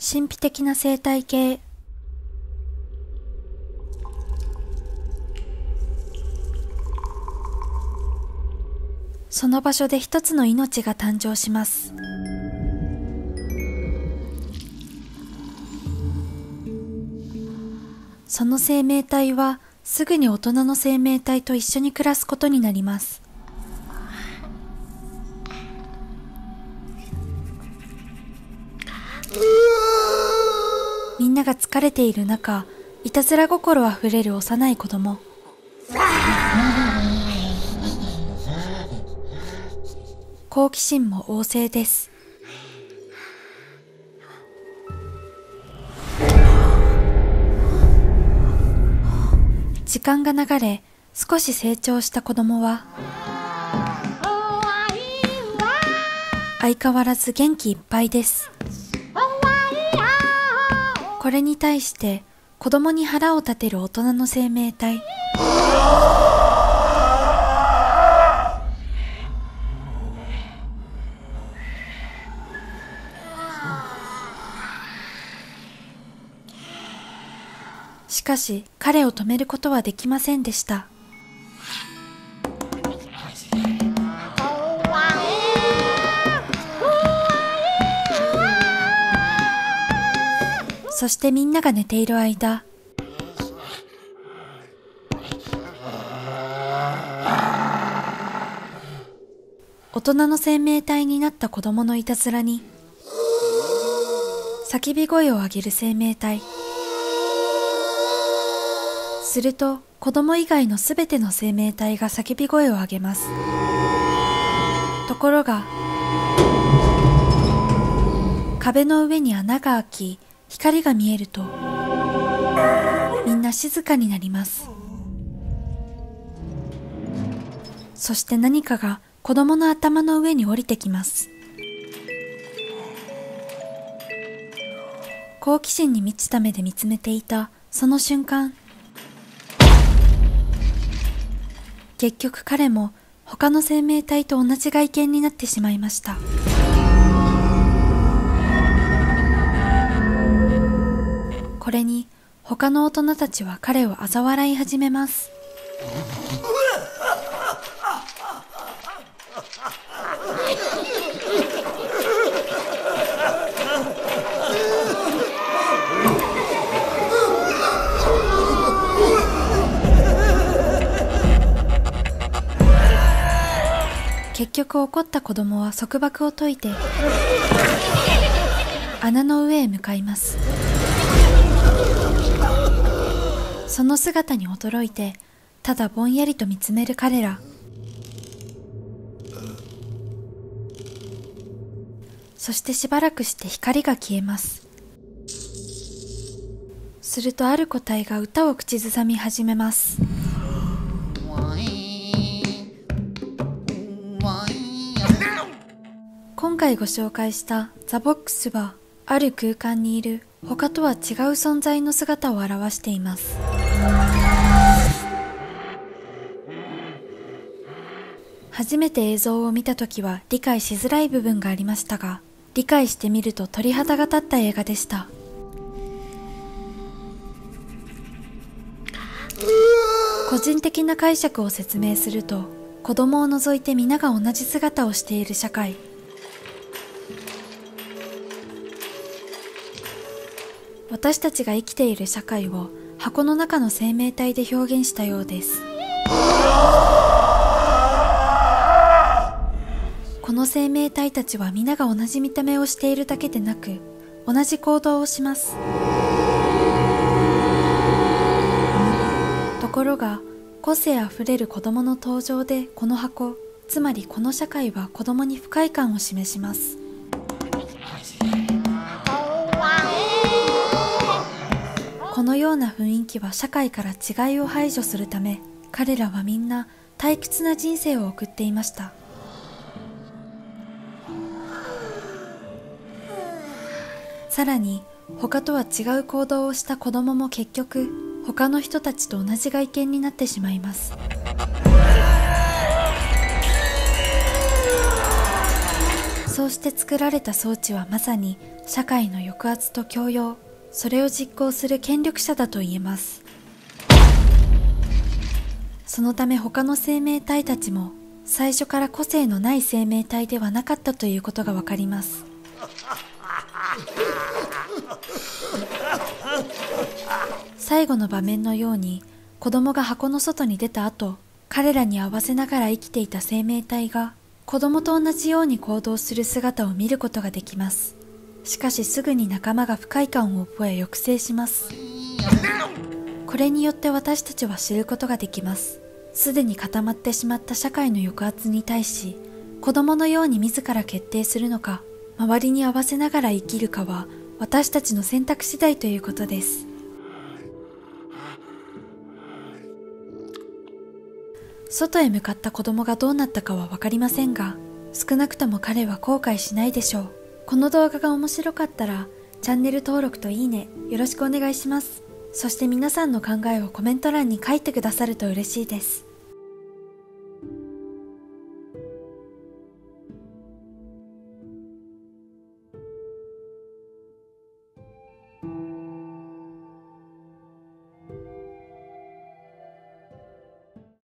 神秘的な生態系。その場所で一つの命が誕生します。その生命体はすぐに大人の生命体と一緒に暮らすことになります。みんなが疲れている中、いたずら心あふれる幼い子供。好奇心も旺盛です。時間が流れ、少し成長した子供は相変わらず元気いっぱいです。これに対して子供に腹を立てる大人の生命体。しかし彼を止めることはできませんでした。そしてみんなが寝ている間、大人の生命体になった子供のいたずらに叫び声を上げる生命体。すると子供以外のすべての生命体が叫び声を上げます。ところが壁の上に穴が開き、光が見えるとみんな静かになります。そして何かが子供の頭の上に降りてきます。好奇心に満ちた目で見つめていたその瞬間、結局彼も他の生命体と同じ外見になってしまいました。これに他の大人たちは彼を嘲笑い始めます。結局怒った子供は束縛を解いて穴の上へ向かいます。その姿に驚いてただぼんやりと見つめる彼ら。そしてしばらくして光が消えます。するとある個体が歌を口ずさみ始めます。今回ご紹介したザ・ボックスはある空間にいる他とは違う存在の姿を表しています。初めて映像を見たときは理解しづらい部分がありましたが、理解してみると鳥肌が立った映画でした。個人的な解釈を説明すると、子供を除いて皆が同じ姿をしている社会。私たちが生きている社会を箱の中の生命体で表現したようです。この生命体たちは皆が同じ見た目をしているだけでなく、同じ行動をします。ところが、個性あふれる子供の登場でこの箱、つまりこの社会は子供に不快感を示します。このような雰囲気は社会から違いを排除するため、彼らはみんな退屈な人生を送っていました。さらに他とは違う行動をした子供も結局他の人たちと同じ外見になってしまいます。 そうして作られた装置はまさに社会の抑圧と強要、それを実行する権力者だと言えます。そのため他の生命体たちも最初から個性のない生命体ではなかったということがわかります。最後の場面のように子供が箱の外に出た後、彼らに合わせながら生きていた生命体が子供と同じように行動する姿を見ることができます。しかしすぐに仲間が不快感を覚え抑制します。これによって私たちは知ることができます。すでに固まってしまった社会の抑圧に対し、子供のように自ら決定するのか、周りに合わせながら生きるかは私たちの選択次第ということです。外へ向かった子供がどうなったかはわかりませんが、少なくとも彼は後悔しないでしょう。この動画が面白かったら、チャンネル登録といいね、よろしくお願いします。そして皆さんの考えをコメント欄に書いてくださると嬉しいです。